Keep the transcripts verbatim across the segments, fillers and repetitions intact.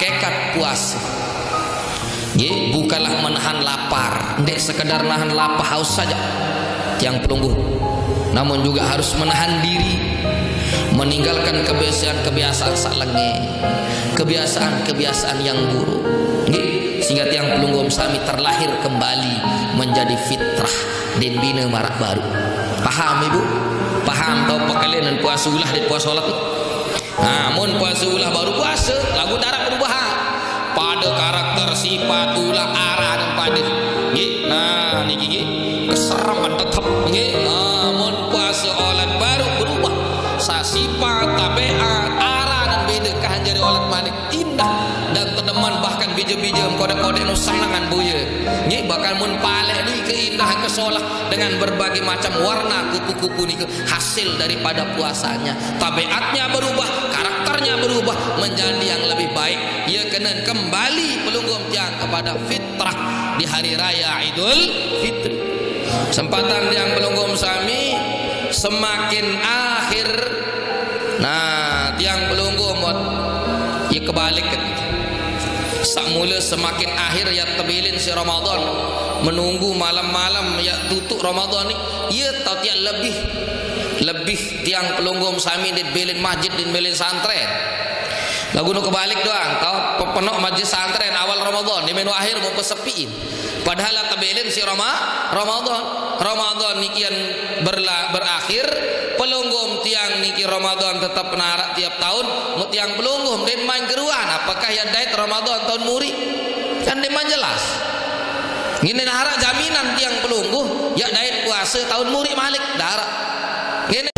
hakikat puasa ye, bukanlah menahan lapar, tidak sekedar menahan lapar haus saja yang pelungguh, namun juga harus menahan diri, meninggalkan kebiasaan-kebiasaan salenge, kebiasaan-kebiasaan yang buruk ye, sehingga tiang pelungguh sami terlahir kembali menjadi fitrah dan bina marak baru. Paham ibu? Paham tau pakalian puasa ulah dan puasa solat? Nah, mun puasa ulah baru puasa, lagu darah perubahan pada karakter sifat ulah arah dan pada nggih. Nah niki nggih keseraman tetap nggih. Nah, mun puasa olat baru berubah sa sifat tabiat arah dan beda kahanjari olat manik indah dan tedeman, bahkan bija-bija kode-kode nu sanangan buye nggih. Bahkan mun palek ni keindahan kesolah dengan berbagai macam warna kupu-kupu ni hasil daripada puasanya. Tabiatnya berubah, karakternya berubah menjadi yang lebih baik. Ia kena kembali pelungguh tiang kepada fitrah di hari raya Idul Fitri. Sempatan yang pelungguh sami semakin akhir, nah tiang pelungguh mod ia kebalik sak mula semakin akhir ya tebilin si Ramadan, menunggu malam-malam ya tutup Ramadan ni ia tahu tiang lebih lebih tiang pelungguh sami di belin masjid di belin santren. Lagu nu kebalik doang tau pepenok masjid santren awal Ramadan di menu akhir mau kesepiin, padahal tabelin si Roma Ramadan Ramadan nikian berla, berakhir pelunggum tiang niki Ramadan tetap penarak tiap tahun mu tiang pelunggum dan main keruan apakah yang dait Ramadan tahun muri kan deman jelas ngini nahara jaminan tiang pelungguh ya dait puasa tahun muri malik darat ngini.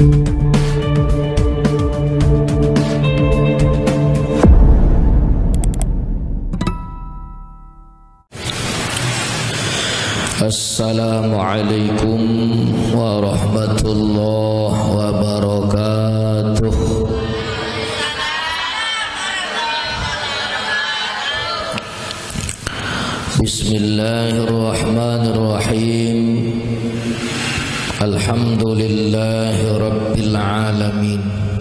Assalamualaikum warahmatullahi wabarakatuh. Bismillahirrahmanirrahim. Alhamdulillahi rabbil alamin.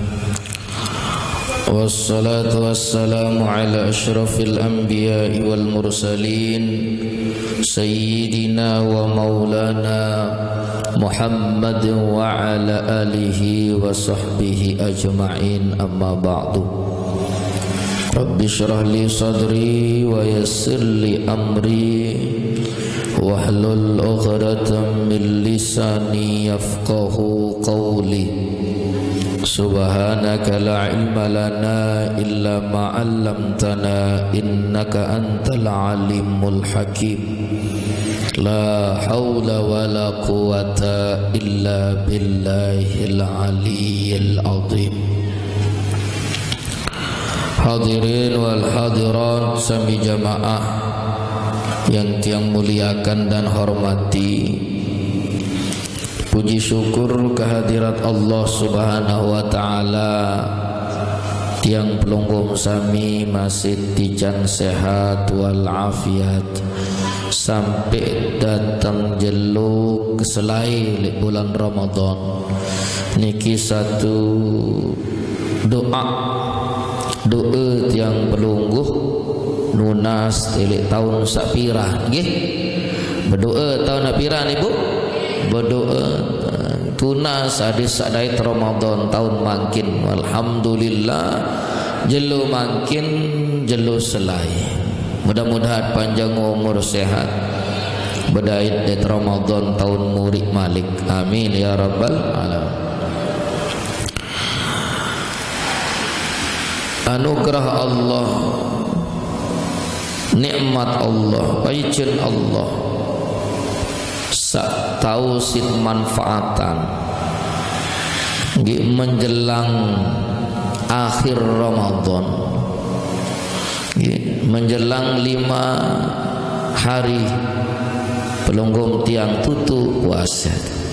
Wassalatu wassalamu ala asyrafil anbiya'i wal mursalin Sayyidina wa maulana Muhammad wa ala alihi wa sahbihi ajma'in, amma ba'du. Rabbi syrah li sadri wa yassir li amri wahlul uqdatan min lisani yafqahu qawli. Subhanaka la ilma lana illa ma 'allamtana innaka antal alimul hakim. La haula wala quwata illa billahil aliyyil azim. Hadirin wal hadirat sami jamaah yang tiang muliakan dan hormati, puji syukur kehadirat Allah Subhanahu wa taala. Tiang pelungguh sami masih dijan sehat wal afiat sampai datang jeluk selai bulan Ramadan niki satu doa doa tiang pelungguh nunas tilik tahun sapira nggih. Berdoa tahun sapira ibu berdoa tunas hadis sadait Ramadan tahun makin alhamdulillah jelu makin jelu selai. Mudah-mudahan panjang umur sehat berdait di Ramadan tahun murid malik, amin ya rabbal alamin. Anugerah Allah, nikmat Allah, paicen Allah sak tahu sit manfaatan menjelang akhir Ramadan, menjelang lima hari pelunggum tiang tutup puasa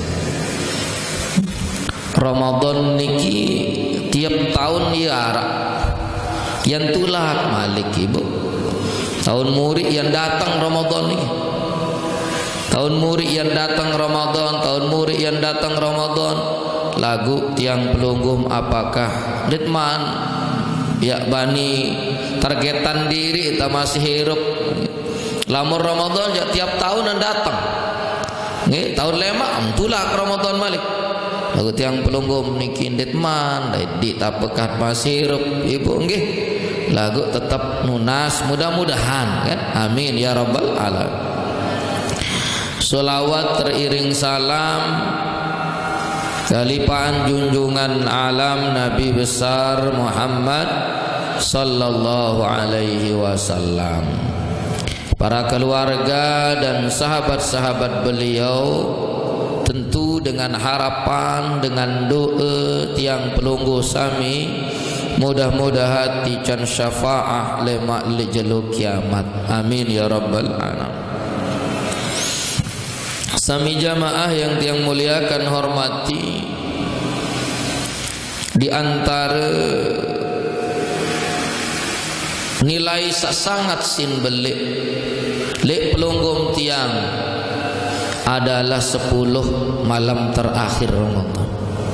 Ramadan niki tiap tahun diarak yang tulak malik ibu tahun murid yang datang Ramadan ini, tahun murid yang datang Ramadan, tahun murid yang datang Ramadan. Lagu tiang pelunggum apakah ditman ya bani targetan diri kita masih hirup. Lamun Ramadan jak tiap tahun datang. Nggih, tahun lema tulah Ramadan balik. Lagu tiang pelunggum niki ditman, di tapekat masih hirup ibu nggih. Lagu tetap nunas, mudah-mudahan kan. Amin ya rabbal alamin. Sholawat teriring salam kalipan junjungan alam Nabi besar Muhammad sallallahu alaihi wasallam, para keluarga dan sahabat-sahabat beliau, tentu dengan harapan, dengan doa tiang pelunggu sami mudah-mudahan tican syafaah lemak li jelu kiamat. Amin ya rabbal alamin. Sami jamaah yang tiang muliakan hormati, di antara nilai sangat sin belik lek pelunggum tiang adalah sepuluh malam terakhir Ramadan.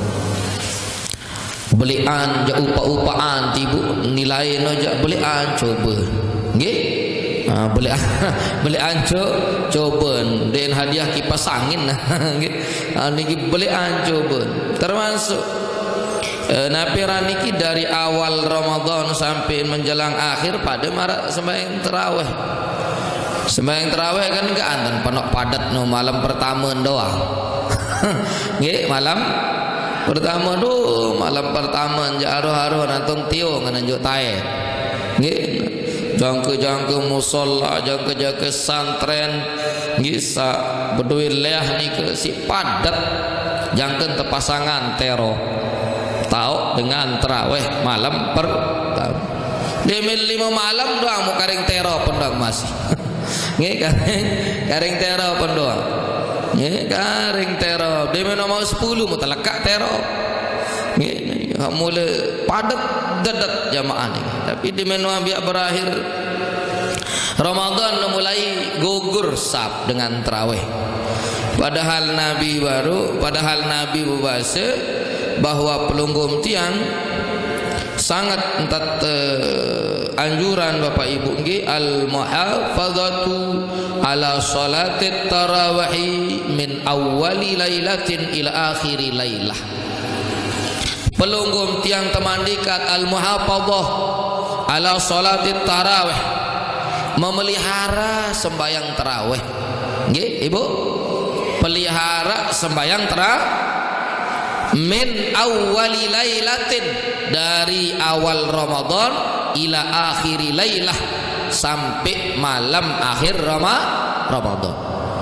Belian ja upa-upaan tibu nilai no ja belian coba nggih. Ah belian belian co coba den hadiah kipas angin nggih. Ah niki belian coba termasuk e, napiran niki dari awal Ramadan sampai menjelang akhir pada marak sembahyang tarawih. Sembahyang tarawih kan enggak anten penok padat no malam pertama doang. Nggih, malam pertama do malam pertama jaruh-haruh nantong tio nganjuk tae. Nggih. Jangke-jangke musalla, jangke-jangke santren, nggih sa beduin leah niki si padat. Jangke tepasangan tero. Tau dengan tarawih malam pertama. Demil lima malam doang mau karing tero pendang masih. Nggih karing karing tero pendoang. Nggih karing tero. Demil nomor sepuluh mutalakak tero. Nggih mulai padat dedet jamaah ni. Tapi di menua biak berakhir Ramadan mulai gugur sab dengan tarawih. Padahal Nabi baru, padahal Nabi berbahasa bahwa pelunggum tiang sangat entat uh, anjuran Bapak Ibu nggih al muhafazatu ala salatit tarawih min awwali lailatin ila akhiri lailah. Pelunggum tiang temandikat al muhafazah ala salatit tarawih, memelihara sembahyang tarawih nggih Ibu, pelihara sembahyang tarawih min awwali lailatin, dari awal Ramadan ila akhiri lailah, sampai malam akhir Ramadan.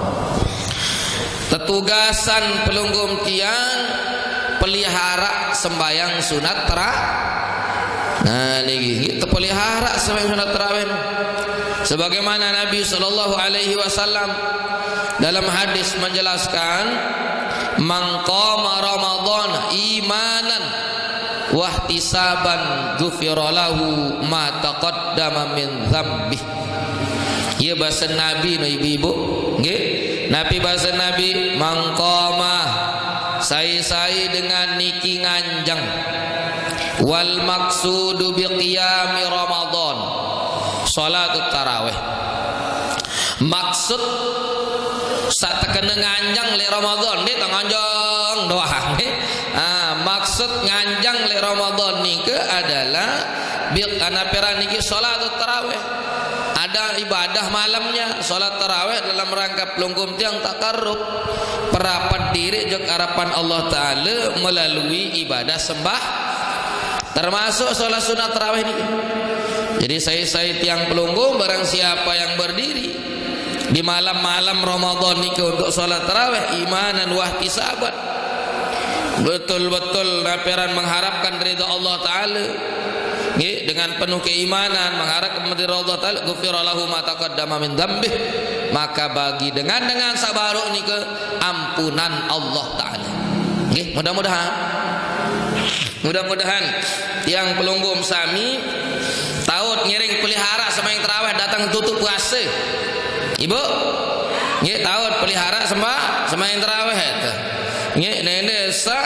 Tetugasan pelunggum tiang pelihara sembahyang sunat tarawih. Nah niki kita pelihara sembahyang sunat tarawih sebagaimana Nabi sallallahu alaihi wasallam dalam hadis menjelaskan, man qama Ramadan imanan wahtisaban ghufira lahu ma taqaddama min dzambih. Ieu bahasa Nabi no ibu-ibu nggih. Nabi bahasa Nabi man qama sai-sai dengan niki nganjang, wal maksudu bi qiyami Ramadan salat tarawih. Maksud saat kena nganjang le Ramadan ni tak nganjang doang. Ah, maksud nganjang le Ramadan ni ke adalah bil anaperan niki salat tarawih. Ada ibadah malamnya, salat tarawih dalam rangka pelunggum tiang takarrub, perapat diri jeung harapan Allah taala melalui ibadah sembah termasuk salat sunat tarawih ini. Jadi saya-saya tiang pelunggum barang siapa yang berdiri di malam-malam Ramadan ini untuk salat tarawih imanan wahtisaban, betul-betul naperan mengharapkan ridha Allah taala nggih, dengan penuh keimanan mengharapkan ridha Allah taala, ghufira lahu ma taqaddama min dzambih, maka bagi dengan dengan sabaru ini ke ampunan Allah taala nggih. Mudah-mudahan mudah-mudahan yang pelunggum sami taut ngiring pelihara sembahyang tarawih datang tutup puasa. Ibu nggih tahu pelihara sembah sembahyang tarawih eta. Nggih nene sa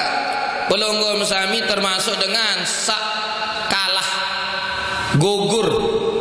pelunggum sami termasuk dengan sak kalah gugur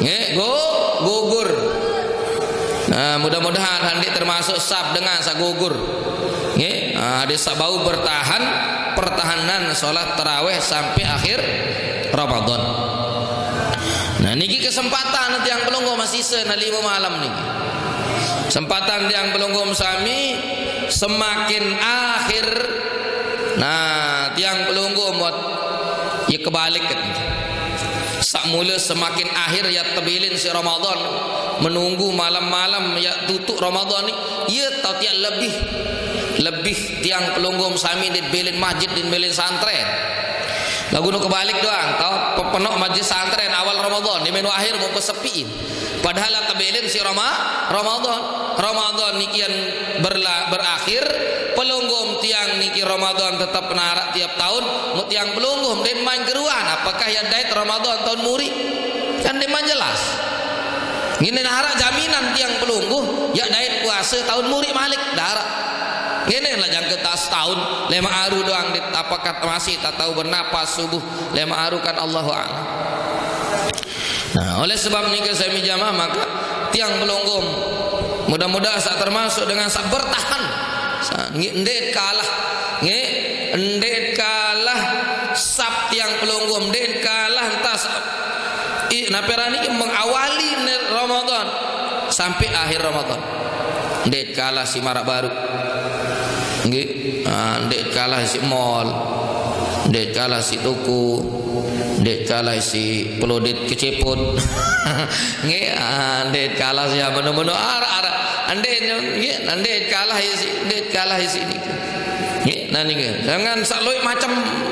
Nggih, go gugur. Nah, mudah-mudahan handi termasuk sab dengan sa gugur. Nggih, nah, desa bau bertahan pertahanan salat tarawih sampai akhir Ramadan. Nah, niki kesempatan nanti yang pelunggu masih sena lima malam niki. Kesempatan yang pelunggu sami semakin akhir. Nah, tiang pelunggu buat ya kebalik kan. Sak mula semakin akhir ya tebilin si Ramadan, menunggu malam-malam ya tutup Ramadan ni, ya tau tiang lebih lebih tiang pelunggu sami di belin masjid di belin santren. Lagu nu kebalik doang tau pepenok masjid santren awal Ramadan di menu akhir mau kesepiin. Padahal tebilin si Rama Ramadan Ramadan niki yang berla, berakhir pelunggum tiang niki Ramadan tetap penarak tiap tahun mu tiang pelunggum den main keruan apakah ya dait Ramadan tahun muri kan den main jelas ngene harak jaminan tiang pelungguh ya dait puasa tahun muri malik darak ngene lah jang ketas tahun lema aru doang dit apakah masih tak tahu bernapas subuh lema aru kan Allahu a'lam. Nah, oleh sebab niki saya jamaah maka tiang pelunggum mudah-mudahan saat termasuk dengan saat bertahan ndek kalah nge ndek kalah sab tiang pelunggum ndek kalah entas naperani mengawali Ramadan sampai akhir Ramadan ndek kalah si marak baru nggih ndek kalah si mall ndek kalah si tuku ndek kalah si pelodit keceput nggih ndek kalah si menu-menu arah-arah ande nggih ande kalah isi ande kalah isi nggih nah niki jangan saloi macam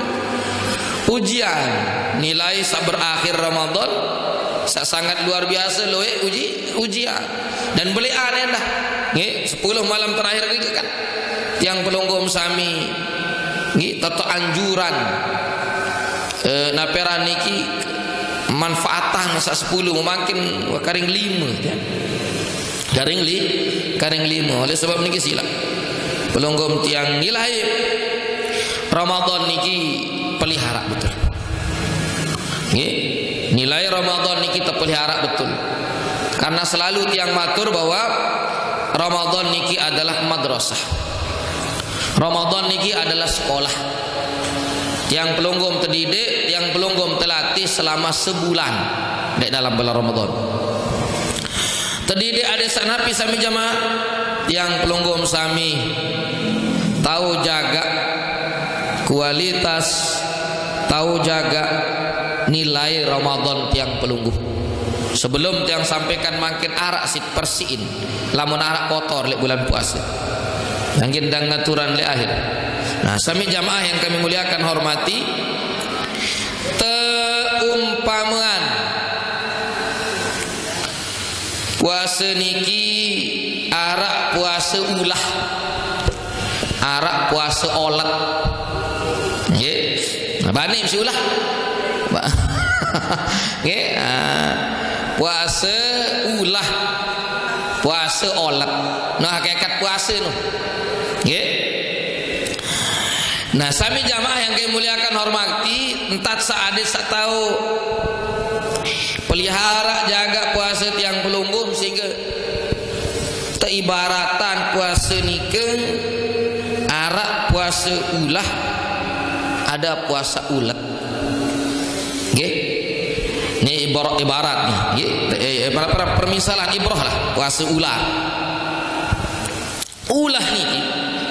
ujian nilai sa berakhir Ramadan sa sangat luar biasa loe uji ujian dan boleh aneh dah nggih sepuluh malam terakhir niki kan yang pelunggum sami nggih tato anjuran e, naperan niki manfaatan sa sepuluh makin karing lima ya. Karing li, karing lima. Oleh sebab niki sila pelunggum tiang nilai Ramadan niki pelihara betul. Nggih, nilai Ramadan niki terpelihara betul. Karena selalu tiang matur bahwa Ramadan niki adalah madrasah. Ramadan niki adalah sekolah. Yang pelunggum terdidik, yang pelunggum terlatih selama sebulan di dalam bulan Ramadan. Terdidik ada sanapi sami jamaah yang pelunggum sami tahu jaga kualitas, tahu jaga nilai Ramadan tiang pelungguh. Sebelum tiang sampaikan makin arak si persiin, lamun arak kotor lek bulan puasa. Mungkin dang ngaturan lek akhir. Nah, sami jamaah yang kami muliakan hormati, teumpamaan puasa niki arak puasa ulah, arak puasa olat, nggih. Nah, bani mesti ulah, nggih. Puasa ulah, puasa olat. Nah, hakikat puasa nu, nggih. Nah, sami jamaah yang kami muliakan hormati, entat saade sak tahu pelihara jaga puasa tiang pelunggum sehingga teibaratan puasa nikeng arak puasa ulah ada puasa ulat nggih ini ibarat ibarat nih nggih ibarat permisalan ibrah lah puasa ulah ulah niki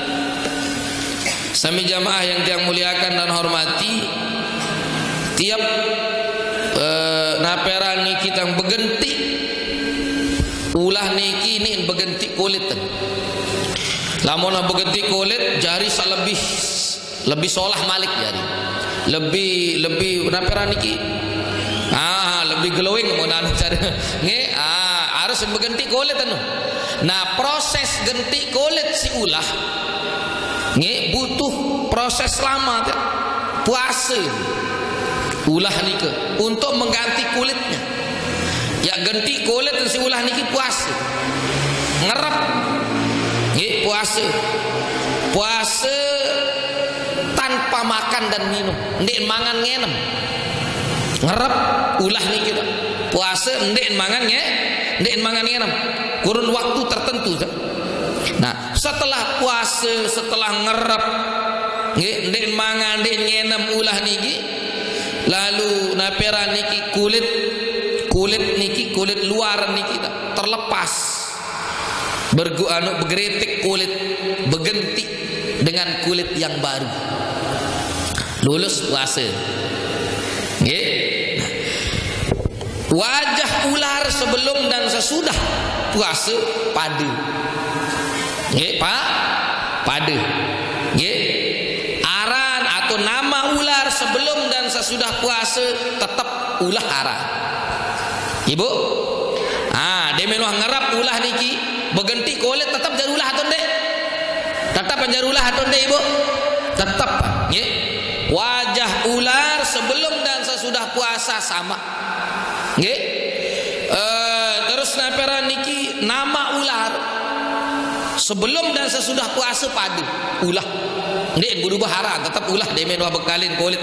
sami jamaah yang tiang muliakan dan hormati tiap Uh, naperan niki tang begenti ulah niki ini begenti kulit lamun begenti kulit jari lebih lebih solah malik jari lebih lebih naperan niki ah lebih glowing mau nang cari nge ah harus begenti kulit anu. Nah proses genti kulit si ulah nge butuh proses lama kan puasa ulah nika untuk mengganti kulitnya ya ganti kulit si ulah niki puasa ngerap nggih puasa puasa tanpa makan dan minum ndek mangan ngenem ngerap ulah niki puasa ndek mangan nge ndek mangan ngenam kurun waktu tertentu. Nah setelah puasa, setelah ngerap nggih ndek mangan ndek ngenam ulah niki, lalu napera niki kulit kulit niki kulit luar niki terlepas bergu anu bergeretik kulit berganti dengan kulit yang baru, lulus puasa nggih. Wajah ular sebelum dan sesudah puasa padu nggih Pak, padu nggih. Aran atau nama ular sebelum dan sesudah puasa tetap ulah aran Ibu. Ah, demen wah ngerap ulah niki berganti kulit tetap jar ulah atau ndek? Tetap jar ulah atau ndek Ibu? Tetap nggih. Wajah ular sebelum dan sesudah puasa sama nggih. Uh, terus napera niki nama ular sebelum dan sesudah puasa padu ulah ndek berubah haram tetap ulah demen wa bekalin kulit.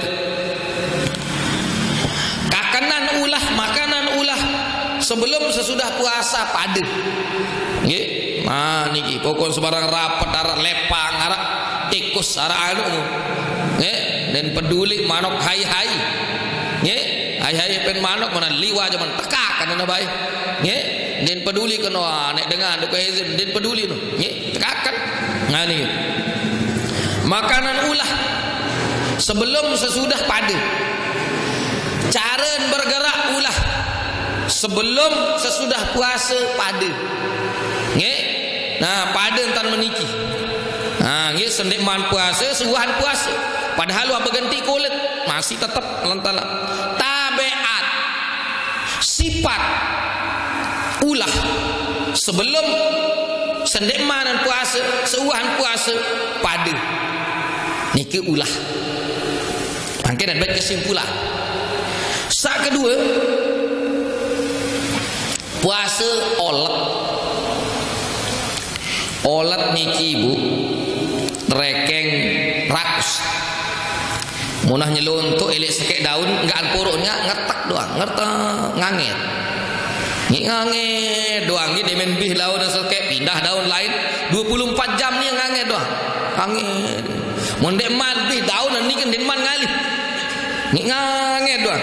Kakanan ulah makanan ulah sebelum sesudah puasa padu nggih. Nah niki pokok sembarang rapat arak lepang arak tikus arak anu nggih. Dan peduli manok hai-hai nggih. Hai-hai pen manok mana liwa jaman tekak kana bae nggih. Den peduli kena nek dengan duk izin den peduli no nggih tekakan ngani makanan ulah sebelum sesudah padu. Cara bergerak ulah sebelum sesudah puasa padu nggih. Nah padu entan meniki nah nggih sendek man puasa suhan puasa padahal wa berganti kulit masih tetap lentala. Tabiat sifat ulah sebelum sendek manan puasa seuhan puasa padu niki ulah. Mangke dan baik kesimpulan. Sak kedua puasa olat. Olat niki Ibu rekeng rakus munah nyeluntuk elek sekek daun enggak alpuruknya ngetak doang ngerta ngangit ngangit doang ini demen bih daun sekek pindah daun lain dua puluh empat jam ni ngangit doang ngangit mun dek man bih daun ni kan den man ngalih ngangit doang.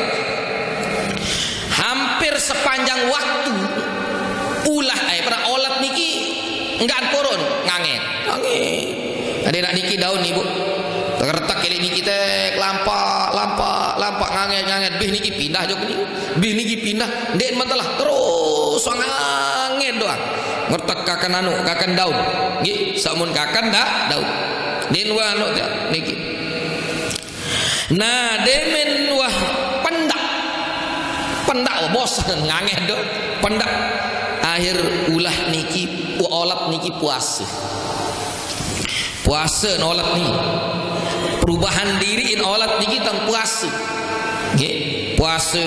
Hampir sepanjang waktu ulah eh pada olat niki enggak purun ngangit ngangit ada nak niki daun Ibu tertak kali niki teh lampak lampak lampak nganget nganget bih niki pindah jok niki bih niki pindah dek matalah terus nganget doang ngertak kakan anu kakan daun nggih samun kakan dah daun den wa anu niki. Nah demen wah pendak pendak oh, bosan nganget do pendak akhir ulah niki olat niki puasa puasa nolat ni perubahan diri in olat niki tang puasa nggih puasa.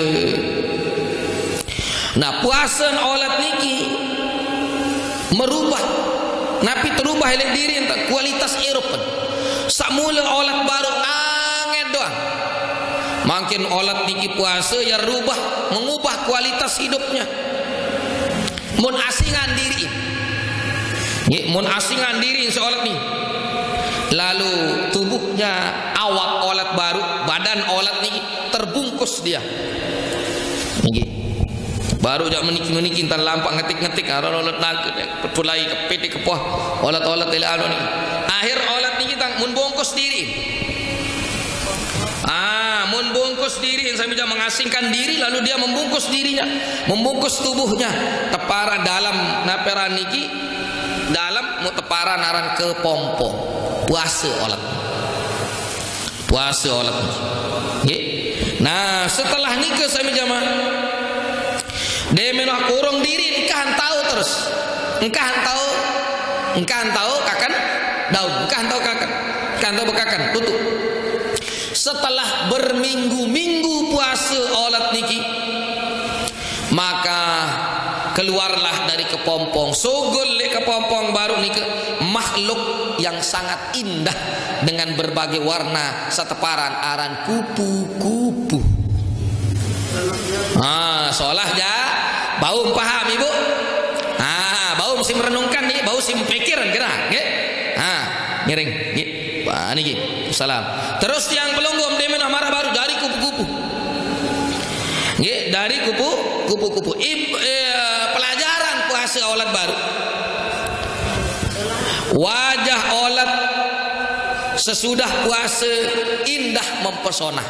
Nah puasa olat niki merubah napi terubah elek diri entah kualitas eropan samula olat baru anget doang makin olat niki puasa ya rubah mengubah kualitas hidupnya mun asingan diri nggih mun asingan diri seolat ni lalu tubuhnya awak olat baru badan olat niki terbungkus dia nggih baru jak meniki-meniki entar lampak ngetik-ngetik aron olat nak pulai kepitik kepoh olat-olat ele anu niki akhir olat niki tang mun bungkus diri ah mun bungkus diri sampai dia mengasingkan diri lalu dia membungkus dirinya membungkus tubuhnya tepara dalam napera niki dalam mu tepara naran ke pompong puasa olat puasa olat nggih. Nah setelah nikah sami jamaah demenah kurung diri engkah tahu terus engkah tahu engkah tahu kakan daun engkah tahu kakan engkah tahu bekakan tutup. Setelah berminggu-minggu puasa olat niki maka keluarlah dari kepompong sugul le kepompong baru nika makhluk yang sangat indah dengan berbagai warna seteparan aran kupu-kupu ah solah ja Bau paham ibu? Ah, bau mesti merenungkan nih, bau mesti memikirkan gerak, nggih. Ah, miring, nggih. Wah, niki. Salam. Terus yang pelunggum demen marah baru dari kupu-kupu. Nggih, dari kupu kupu-kupu. Eh, pelajaran puasa olat baru. Wajah olat sesudah puasa indah mempesona.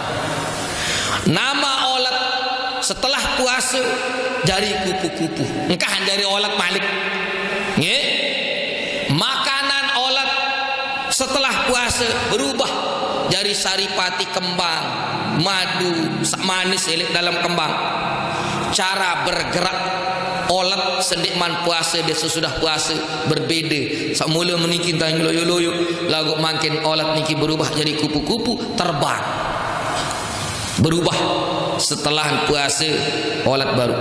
Nama olat setelah puasa dari kupu-kupu. Engkah dari olat malik. Nggih. Makanan olat setelah puasa berubah dari saripati kembang, madu manis elik dalam kembang. Cara bergerak olat sendikman puasa dia sesudah puasa berbeda. Semula meniki tang loyo-loyo, lagu makin olat niki berubah jadi kupu-kupu terbang. Berubah setelah puasa olat baru.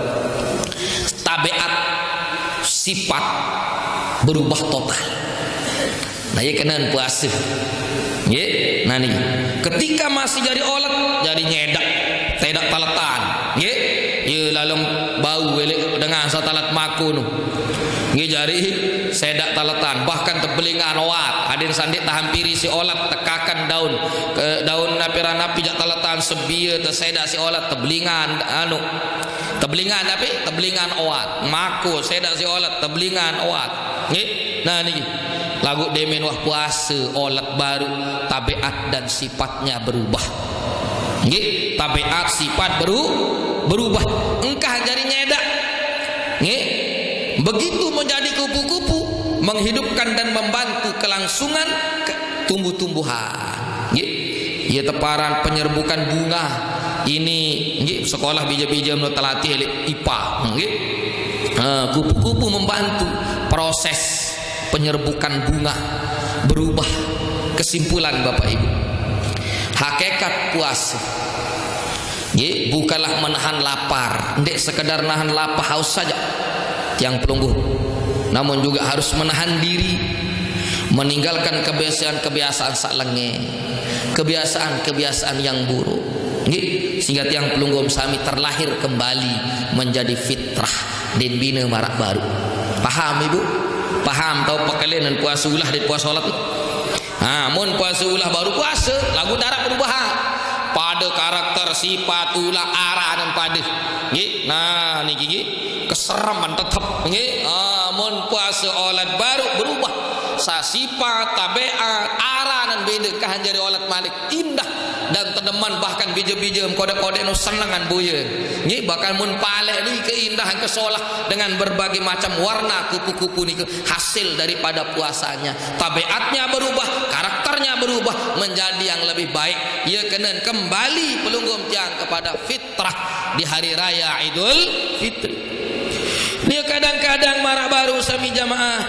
Tabiat sifat berubah total. Nah, ya kena puasa. Nggih, nah nih. Ketika masih jadi olat jadi nyedak, tidak taletan. Nggih. Ya lalu bau elek dengan satalat maku nu. Nggih jari sedak taletan, bahkan tebelingan oat. Hadin sandik tahampiri si olat tekakan daun ke daun napira napi jak taletan sebia tersedak si olat tebelingan anu. Tebelingan tapi tebelingan oat. Maku sedak si olat tebelingan oat. Nggih. Nah niki. Lagu demen wah puasa olat baru, tabiat dan sifatnya berubah. Nggih, tabiat sifat baru berubah. Engkah jadi nyedak. Nggih. Begitu menjadi kupu-kupu, menghidupkan dan membantu kelangsungan ke tumbuh-tumbuhan. Nggih. Ya teparan penyerbukan bunga. Ini nggih sekolah bija-bija menurut telatih I P A. Nggih. Kupu-kupu membantu proses penyerbukan bunga berubah. Kesimpulan Bapak Ibu, hakikat puasa nggih bukanlah menahan lapar, ndek sekedar nahan lapar haus saja yang pelungguh, namun juga harus menahan diri, meninggalkan kebiasaan-kebiasaan sak lenge, kebiasaan-kebiasaan yang buruk nggih, sehingga tiang pelungguh sami terlahir kembali menjadi fitrah dan bina marak baru. Paham Ibu? Paham tahu pakaian dan puasa ulah dan puasa solat. Ha, mun puasa ulah baru puasa, lagu darah berubah. Pada karakter sifat ulah arah dan pada. Nggih. Nah niki nggih keseraman tetap nggih. Ah mun puasa olat baru berubah. Sa sifat tabiat arah dan beda kahan jadi olat malik indah dan tedeman, bahkan bija-bija kode-kode nu senengan buyeun. Nggih bakal mun paleh ni keindahan kesolah dengan berbagai macam warna kupu-kupu ni hasil daripada puasanya. Tabiatnya berubah, karakternya berubah menjadi yang lebih baik. Ia kena kembali pelunggum tiang kepada fitrah di hari raya Idul Fitri. Dia kadang-kadang marah baru sami jamaah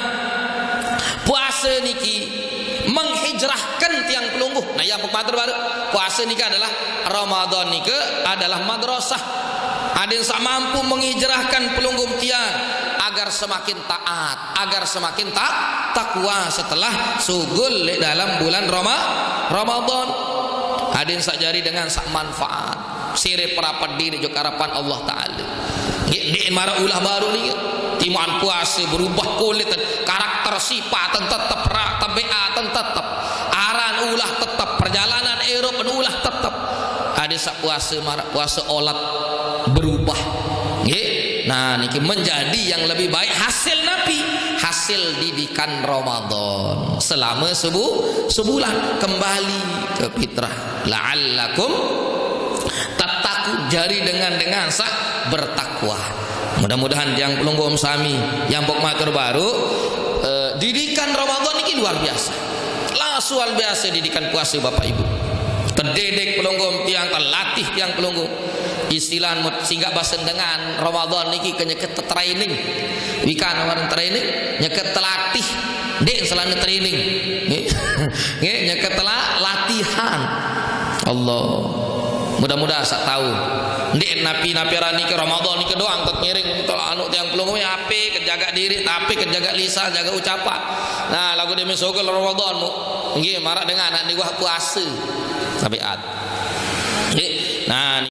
puasa niki menghijrahkan tiang pelungguh. Nah yang pemater baru puasa niki adalah Ramadan niki adalah madrasah. Ada yang tak mampu menghijrahkan pelungguh tiang agar semakin taat, agar semakin tak takwa setelah sugul dalam bulan Roma, Ramadan. Ada yang sak jari dengan sak manfaat sirip perapat diri juga harapan Allah Ta'ala. Di marah ulah baru ni timuan puasa berubah kulit karakter sifat tetap tabiat tetap aran ulah tetap perjalanan Eropa ulah tetap. Ada sak puasa marah puasa olat berubah nggih. Nah niki menjadi yang lebih baik hasil nabi, hasil didikan Ramadan selama sebu sebulan kembali ke fitrah la'allakum tattaqun, jari dengan dengan sak bertakwa. Mudah-mudahan yang pelungguh sami yang pok matur baru eh, didikan Ramadan ini luar biasa. Lah luar biasa didikan puasa Bapak Ibu. Terdidik pelungguh tiang, terlatih tiang pelungguh. Istilah sehingga bahasa dengan Ramadan niki kenyeket training. Wikan orang training nyeket telatih dek selana training. Nggih nyeket telah latihan. Allah. Mudah-mudahan sak tahu. Ndek napi-napi rani ke Ramadan niki doang tet ngiring betul anu tiang pelungguh ape kejaga diri tapi kejaga lisan, jaga ucapan. Nah lagu demi sogol Ramadan mu. Nggih marak dengan anak ni gua puasa. Tabiat. Nggih. Nah